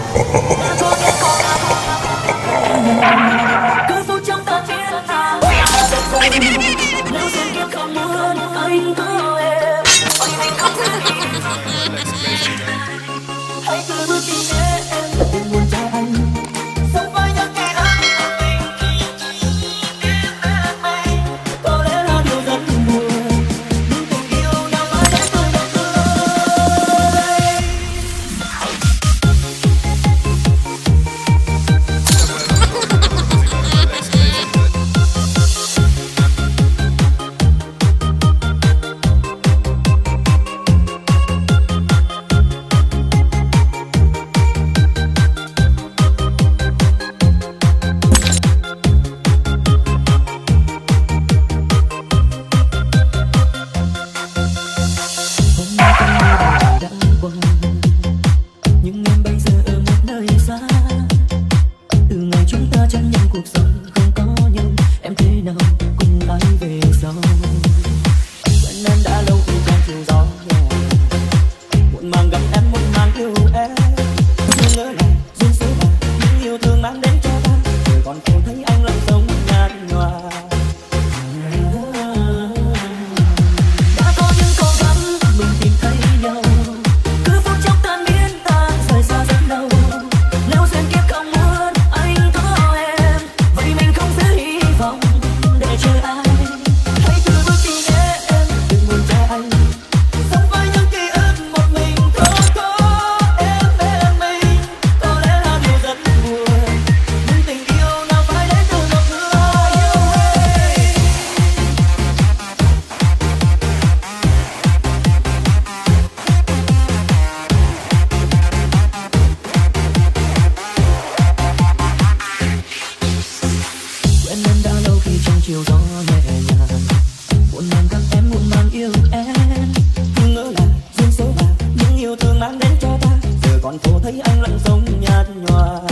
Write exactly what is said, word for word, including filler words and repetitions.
cứ phút trong ta biết ta nếu duyên kiếp không muốn anh có em ôi mình không thể hãy cứ bước đi nhé em đừng muốn trái anh sống với những ký ức có lẽ là điều rất buồn nhưng tình yêu nào phải đến từ một người. Nhưng em bây giờ ở một nơi xa, từ ngày chúng ta chấp nhận cuộc sống không có nhau, em thế nào cùng ai về sau. Quen em đã lâu thì còn chiều gió nhẹ, muộn màng gặp em muộn màng yêu em. Nhưng ngỡ là duyên số mà những yêu thương mang đến cho ta, rồi còn không thấy anh lặng sống nhạt nhòa. Đã có những cố gắng mình tìm thấy nhau, cứ phút chốc tan biến ta rời xa rất lâu. Nếu duyên kiếp không muốn anh có em, vậy mình không giữ hy vọng để chờ ai. Hãy cứ bước đi nhé em, đừng buồn cho anh sống với những ký ức một mình không có em bên mình. Có lẽ là điều rất buồn nhưng tình yêu nào phải đến từ một người yêu em. Quen em đã lâu khi trong chiều gió nhẹ nhàng, muộn màng gặp em muộn màng yêu em. Nhưng ngỡ là duyên số mà những yêu thương mang đến cho ta, giờ còn phố thấy anh lặng sống nhạt nhòa.